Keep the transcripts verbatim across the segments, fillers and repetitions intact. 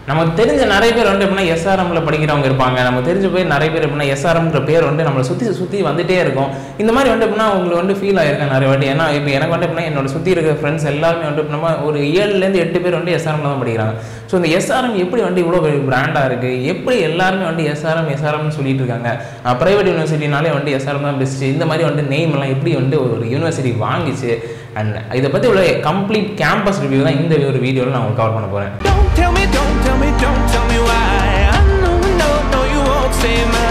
நமக்கு தெரிஞ்ச நிறைய பேர் வந்து எப்படின்னா எஸ்ஆர்எம்ல படிக்கிறவங்க இருப்பாங்க. நமக்கு தெரிஞ்ச பேர் நிறைய பேர் எப்படின்னா எஸ்ஆர்எம்ன்ற பேர் வந்து நம்மளை சுற்றி சுற்றி வந்துட்டே இருக்கும். இந்த மாதிரி வந்து எப்படின்னா உங்களுக்கு வந்து ஃபீல் ஆயிருக்கேன் நிறைய வாட்டி. ஏன்னா இப்போ எனக்கு வந்து எப்படின்னா என்னோட சுற்றி இருக்கிற ஃப்ரெண்ட்ஸ் எல்லாருமே வந்து நம்ம ஒரு ஏழுலேருந்து எட்டு பேர் வந்து எஸ்ஆர்எம்ல தான் படிக்கிறாங்க. ஸோ இந்த எஸ்ஆர்எம் எப்படி வந்து இவ்வளோ பிராண்டாக இருக்குது, எப்படி எல்லாருமே வந்து எஸ்ஆர்எம் எஸ்ஆர்எம்னு சொல்லிட்டு இருக்காங்க. ப்ரைவேட் யூனிவர்சிட்டினாலே வந்து எஸ்ஆர்எம் தான் பெஸ்ட்டு, இந்த மாதிரி வந்து நேம் எல்லாம் எப்படி வந்து ஒரு யூனிவர்சிட்டி வாங்கிச்சு அண்ட் இதை பற்றி உள்ள கம்ப்ளீட் கேம்பஸ் ரிவ்யூ தான் இந்த ஒரு வீடியோவில் நான் உங்களுக்கு கவர் பண்ண போகிறேன். Tell me, don't tell me, don't tell me why. I know, no, no, you won't save my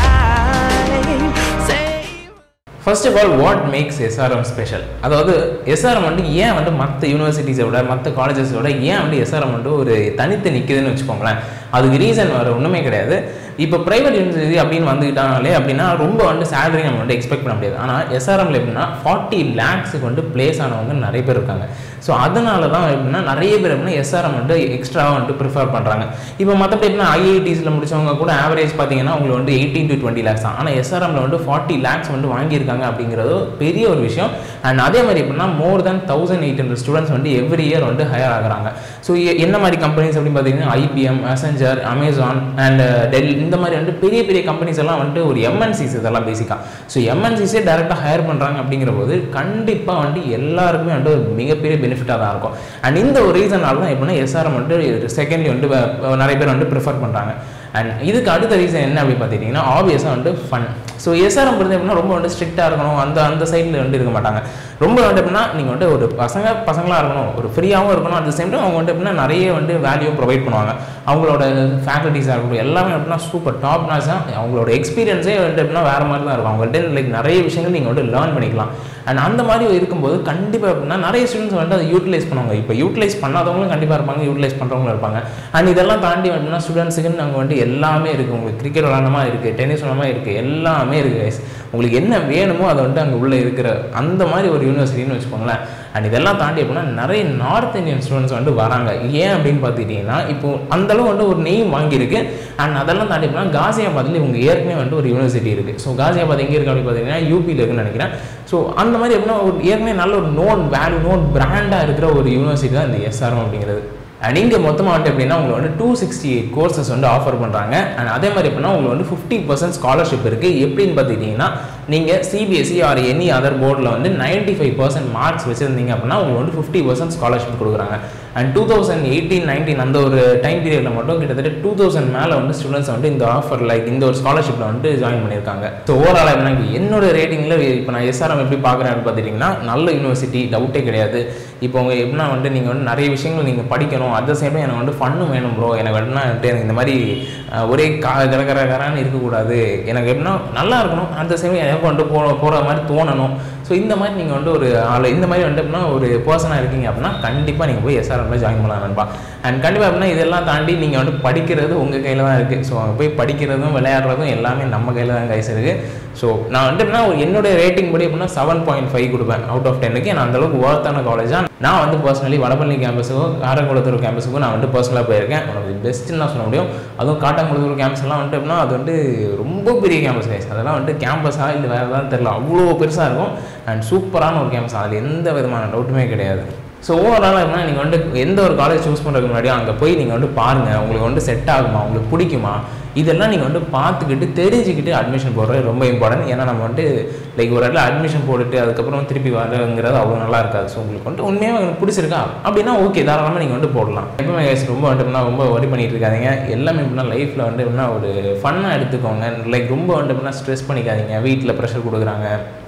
life. Save. First of all, what makes S R M special? அதாவது S R M வந்து ஏன் வந்து மற்ற யூனிவர்சிட்டிஸை விட மற்ற காலேஜஸை விட ஏன் வந்து S R M வந்து ஒரு தனித்து நிற்குதுன்னு வச்சுக்கோங்களேன். அதுக்கு ரீசன் வேறு ஒன்றுமே கிடையாது. இப்போ ப்ரைவேட் யூனிவர்சிட்டி அப்படின்னு வந்துக்கிட்டாங்களே அப்படின்னா ரொம்ப வந்து சேலரி நம்ம வந்து எக்ஸ்பெக்ட் பண்ண முடியாது. ஆனால் எஸ்ஆர்எம்ல எப்படின்னா ஃபார்ட்டி லேக்ஸுக்கு வந்து பிளேஸ் ஆனவங்க நிறைய பேர் இருக்காங்க. ஸோ அதனால தான் எப்படின்னா நிறைய பேர் எப்படின்னா எஸ்ஆர்எம் வந்து எக்ஸ்ட்ராவாக வந்துட்டு ப்ரிஃபர் பண்ணுறாங்க. இப்போ மற்றபடி எப்படின்னா ஐஐடிஸில் முடிச்சவங்க கூட ஆவரேஜ் பார்த்தீங்கன்னா உங்களுக்கு வந்து எயிட்டீன் டு டுவெண்ட்டி லேக்ஸ் தான். ஆனால் எஸ்ஆர்எம்ல வந்து ஃபார்ட்டி லேக்ஸ் வந்து வாங்கியிருக்காங்க அப்படிங்கிறது பெரிய ஒரு விஷயம். அண்ட் அதே மாதிரி எப்படின்னா more than thousand eight hundred students வந்து எவ்ரி இயர் வந்து ஹையர் ஆகுறாங்க. ஸோ என்ன மாதிரி கம்பெனிஸ் அப்படின்னு பார்த்தீங்கன்னா IBM, Accenture, Amazon and Dell இந்த மாதிரி வந்து பெரிய பெரிய கம்பெனிஸ் எல்லாம் வந்துட்டு ஒரு எம்என்சிஸ் இதெல்லாம் பேசிக்காக. ஸோ எம்என்சிஸே டேரெக்டாக ஹையர் பண்ணுறாங்க அப்படிங்கிற போது கண்டிப்பாக வந்து எல்லாருக்குமே வந்து மிகப்பெரிய பெனிஃபிட்டாக தான் இருக்கும். அண்ட் இந்த ஒரு ரீசனால தான் எப்படின்னா எஸ்ஆர்எம் வந்து செகண்ட்லி வந்து நிறைய பேர் வந்து ப்ரிஃபர் பண்ணுறாங்க. அண்ட் இதுக்கு அடுத்த ரீசன் என்ன அப்படின்னு பார்த்துட்டிங்கன்னா ஆப்வியஸாக வந்து ஃபன். ஸோ எஸ்ஆர்எம் பொறுத்த எப்படின்னா ரொம்ப வந்து ஸ்ட்ரிக்டாக இருக்கணும், அந்த அந்த சைடில் வந்து இருக்க மாட்டாங்க. ரொம்ப வந்து எப்படின்னா நீங்கள் வந்து ஒரு பசங்க பசங்களாக இருக்கணும், ஒரு ஃப்ரீயாகவும் இருக்கணும், அட் த சேம் டைம் அவங்க வந்து எப்படின்னா நிறைய வந்து வேல்யூ ப்ரொவைட் பண்ணுவாங்க. அவங்களோட ஃபேக்கல்ட்டிஸாக இருக்கட்டும் எல்லாமே எப்படின்னா சூப்பர் டாப் நாச்சாக அவங்களோட எக்ஸ்பீரியன்ஸே வந்து எப்படின்னா வேறு மாதிரி தான் இருக்கும். அவங்கள்ட்ட லைக் நிறைய விஷயங்கள் நீங்கள் வந்து லேர்ன் பண்ணிக்கலாம். அண்ட் அந்த மாதிரி இருக்கும்போது கண்டிப்பாக எப்படின்னா நிறைய ஸ்டூடெண்ட்ஸ் வந்து அதை யூட்டிலைஸ் பண்ணுவாங்க. இப்போ யூட்டிலைஸ் பண்ணாதவங்களும் கண்டிப்பாக இருப்பாங்க, யூட்டிலைஸ் பண்ணுறவங்களும் இருப்பாங்க. அண்ட் இதெல்லாம் தாண்டி அப்படின்னா ஸ்டூடெண்ட்ஸுக்குன்னு நாங்கள் வந்து எல்லாமே இருக்குது. உங்களுக்கு கிரிக்கெட் விளாடமா இருக்குது, டென்னிஸ் விளாடமா இருக்குது, எல்லாமே இருக்குது கைஸ். உங்களுக்கு என்ன வேணுமோ அதை வந்துட்டு அங்கே உள்ளே இருக்கிற அந்த மாதிரி ஒரு யூனிவர்சிட்டின்னு வச்சுக்கோங்களேன். அண்ட் இதெல்லாம் தாண்டி அப்படின்னா நிறைய நார்த் இந்தியன் ஸ்டூடெண்ட்ஸ் வந்து வராங்க. ஏன் அப்படின்னு பார்த்துக்கிட்டிங்கன்னா இப்போ அந்தளவு வந்து ஒரு நெய்ம் வாங்கியிருக்கு. அண்ட் அதெல்லாம் தாண்டி அப்படின்னா காசியாபாத்தில் இவங்க ஏற்கனவே வந்து ஒரு யூனிவர்சிட்டி இருக்குது. ஸோ காசியாபாத் எங்கே இருக்குது அப்படின்னு பார்த்தீங்கன்னா யூபியில் இருக்குன்னு நினைக்கிறேன். ஸோ அந்த மாதிரி எப்படின்னா ஒரு ஏற்கனவே நல்ல ஒரு நோன் வேல்யூ நோன் பிராண்டாக இருக்கிற ஒரு யூனிவர்சிட்டி தான் இந்த எஸ்ஆர்எம் அப்படிங்கிறது. அண்ட் இங்கே மொத்தமாக வந்துட்டு எப்படின்னா உங்களுக்கு வந்து டூ சிக்ஸ்டி எயிட் கோர்சஸ் வந்து ஆஃபர் பண்ணுறாங்க. அண்ட் அதே மாதிரி எப்படின்னா உங்களுக்கு வந்து ஃபிஃப்டி பர்சன்ட் ஸ்காலர்ஷிப் இருக்குது. எப்படின்னு பார்த்துக்கிட்டிங்கன்னா நீங்கள் சிபிஎஸ்சி ஆர் எனி அதர் போர்டில் வந்து நைன்ட்டி ஃபைவ் பர்சன்ட் மார்க்ஸ் வச்சுருந்தீங்க அப்படின்னா உங்களுக்கு வந்து ஃபிஃப்டி பர்சன்ட் ஸ்காலர்ஷிப் கொடுக்குறாங்க. And two thousand eighteen nineteen அந்த ஒரு டைம் பீரியடில் மட்டும் கிட்டத்தட்ட டூ தௌசண்ட் மேலே வந்து ஸ்டூடெண்ட்ஸ் வந்து இந்த ஆஃபர் லைக் இந்த ஒரு ஸ்காலர்ஷிப்பில் வந்து ஜாயின் பண்ணியிருக்காங்க. ஸோ ஓவரால் எனக்கு என்னோட ரேட்டிங்கில் இப்போ நான் எஸ்ஆர்எம் எப்படி பார்க்குறேன்னு பார்த்துட்டிங்கன்னா நல்ல யூனிவர்சிட்டி, டவுட்டே கிடையாது. இப்போ உங்கள் எப்படின்னா வந்து நீங்கள் வந்து நிறைய விஷயங்கள் நீங்கள் படிக்கணும், அட் த சேம் டைம் எனக்கு வந்து ஃபன்னும் வேணும் ப்ரோ. எனக்கு எப்படின்னா எனக்கு இந்த மாதிரி ஒரே கா கரகரகரான்னு இருக்கக்கூடாது, எனக்கு எப்படின்னா நல்லா இருக்கணும், அட் த சேம் டைம் எனக்கு வந்து போ போகிற மாதிரி தோணணும். ஸோ இந்த மாதிரி நீங்கள் வந்து ஒரு ஆள் இந்த மாதிரி வந்து எப்படின்னா ஒரு பர்சனாக இருக்கீங்க அப்படின்னா கண்டிப்பாக நீங்கள் போய் எஸ்ஆர்எம்ல ஜாயின் பண்ணலாம் நண்பா. அண்ட் கண்டிப்பாக அப்படின்னா இதெல்லாம் தாண்டி நீங்கள் வந்து படிக்கிறது உங்கள் கையில் தான் இருக்குது. ஸோ அங்கே போய் படிக்கிறதும் விளையாடுறதும் எல்லாமே நம்ம கையில் தான் கைஸ் இருக்குது. ஸோ நான் வந்து எப்படின்னா என்னுடைய ரேட்டிங் படி எப்படின்னா செவன் பாயிண்ட் ஃபைவ் கொடுப்பேன் அவுட் ஆஃப் டென்னுக்கு. நான் அந்தளவுக்கு ஒர்த்தான காலேஜாக நான் வந்து பர்சனலி வடபழனி கேம்பஸுக்கும் காரக்குளத்தூர் கேம்பஸுக்கும் நான் வந்து பர்சனலாக போயிருக்கேன். உனக்கு பெஸ்ட்டுன்னு நான் சொல்ல முடியும். அதுவும் காட்டாங்குளத்தூர் கேம்பஸ் எல்லாம் வந்துட்டு எப்படின்னா அது வந்து ரொம்ப பெரிய கேம்பஸ் கைஸ். அதெல்லாம் வந்துட்டு கேம்பஸாக இல்லை வேறு ஏதாவது தெரியல, அவ்வளோ பெருசாக இருக்கும். அண்ட் சூப்பரான ஒரு கேம்பஸ், அதில் எந்த விதமான டவுட்டுமே கிடையாது. ஸோ ஓவராலாக எப்படின்னா நீங்கள் வந்து எந்த ஒரு காலேஜ் சூஸ் பண்ணுறதுக்கு முன்னாடியும் அங்கே போய் நீங்கள் வந்து பாருங்கள், உங்களுக்கு வந்து செட் ஆகுமா, உங்களுக்கு பிடிக்குமா, இதெல்லாம் நீங்கள் வந்து பார்த்துக்கிட்டு தெரிஞ்சுக்கிட்டு அட்மிஷன் போடுறது ரொம்ப இம்பார்ட்டன்ட். ஏன்னா நம்ம வந்து லைக் ஒரு இடத்துல அட்மிஷன் போட்டுட்டு அதுக்கப்புறம் திருப்பி வரங்கிறது அவ்வளோ நல்லா இருக்காது. ஸோ உங்களுக்கு வந்து உண்மையாக எனக்கு பிடிச்சிருக்கா அப்படின்னா ஓகே, தாராளமாக நீங்கள் வந்து போடலாம். எப்பவுமே ரொம்ப வந்துட்டுனா ரொம்ப ஒரி பண்ணிட்டு இருக்காதிங்க. எல்லாமே எப்படின்னா லைஃப்பில் வந்து எப்படின்னா ஒரு ஃபன்னாக எடுத்துக்கோங்க. லைக் ரொம்ப வந்து எப்படின்னா ஸ்ட்ரெஸ் பண்ணிக்காதீங்க. வீட்டில் ப்ரெஷர் கொடுக்குறாங்க,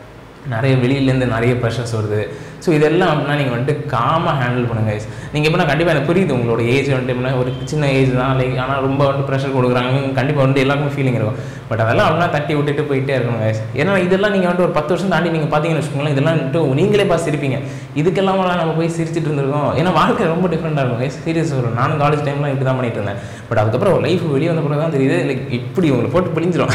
நிறைய வெளியிலேருந்து நிறைய ப்ரெஷர்ஸ் வருது. ஸோ இதெல்லாம் அப்படின்னா நீங்கள் வந்துட்டு காமாக ஹேண்டில் பண்ணுங்க. நீங்கள் எப்படின்னா கண்டிப்பாக எனக்கு புரியுது உங்களோட ஏஜ் வந்துட்டு எப்படின்னா ஒரு சின்ன ஏஜ் தான், லைக் ஆனால் ரொம்ப வந்துட்டு ப்ரெஷர் கொடுக்குறாங்க, கண்டிப்பாக வந்துட்டு எல்லாருக்கும் ஃபீலிங் இருக்கும். பட் அதெல்லாம் அப்படின்னா தட்டி விட்டுட்டு போயிட்டே இருக்கணும் கைஸ். ஏன்னா இதெல்லாம் நீங்கள் வந்துட்டு ஒரு பத்து வருஷம் தாண்டி நீங்கள் பார்த்தீங்கன்னு வச்சுக்கோங்களேன், இதெல்லாம் வந்துட்டு நீங்களே பார்த்து சிரிப்பீங்க. இதுக்கெல்லாம் நம்ம போய் சிரிச்சிட்டு இருந்திருக்கோம். ஏன்னா வாழ்க்கை ரொம்ப டிஃப்ரெண்ட்டாக இருக்கும் கைஸ். சீரியஸ் ஒரு நானும் காலேஜ் டைம்லாம் இப்படி தான் பண்ணிட்டு இருந்தேன். பட் அதுக்கப்புறம் லைஃப் வெளியே வந்த பிறகு தான் தெரியுது லைக் இப்படி உங்களை போட்டு பிழிஞ்சிடும்.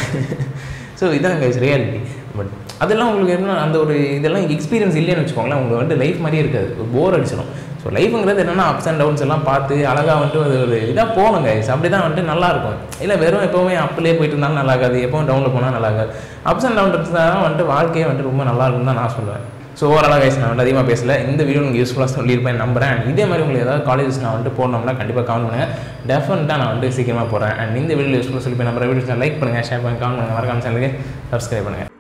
ஸோ இதான் கைஸ் ரியாலிட்டி. பட் அதெல்லாம் உங்களுக்கு என்ன அந்த ஒரு இதெல்லாம் எக்ஸ்பீரியன்ஸ் இல்லைன்னு வச்சுக்கோங்களேன், உங்களுக்கு வந்துட்டு லைஃப் மாதிரியே இருக்காது, ஒரு போர் அடிச்சிடும். ஸோ லைஃபுங்கிறது என்னென்னா அப்ஸ் அண்ட் டவுன்ஸ் எல்லாம் பார்த்து அழகாக வந்துட்டு அது ஒரு இதாக போகணும் கைஸ். அப்படி தான் வந்துட்டு நல்லாயிருக்கும். இல்லை வெறும் எப்போவுமே அப்லேயே போயிட்டு இருந்தாலும் நல்லா இருக்காது, எப்போவும் டவுனில் போனால் நல்லா இருக்காது. அப்ஸ் அண்ட் டவுன்ஸ் தான் வந்துட்டு வாழ்க்கையே வந்துட்டு ரொம்ப நல்லா இருக்குன்னு தான் நான் சொல்லுவேன். ஸோ ஓவராலாக கைஸ் நான் வந்து அதிகமாக பேசல. இந்த வீடியோ உங்களுக்கு யூஸ்ஃபுல்லாக சொல்லியிருப்பேன் நம்புறேன். அண்ட் இதே மாதிரி உங்களுக்கு ஏதாவது காலேஜஸ் நான் வந்துட்டு போடணும்னா கண்டிப்பாக கமெண்ட் பண்ணுங்கள். டெஃபினட்டாக நான் வந்து சீக்கிரமாக போகிறேன். அண்ட் இந்த வீடியோ யூஸ்ஃபுல்லாக சொல்லி நம்புற வீடியோஸ் லைக் பண்ணுங்கள், ஷேர் பண்ணுங்கள், கமெண்ட் பண்ணுங்கள், மறக்காம சேனலுக்கு சப்ஸ்கிரைப் பண்ணுங்கள்.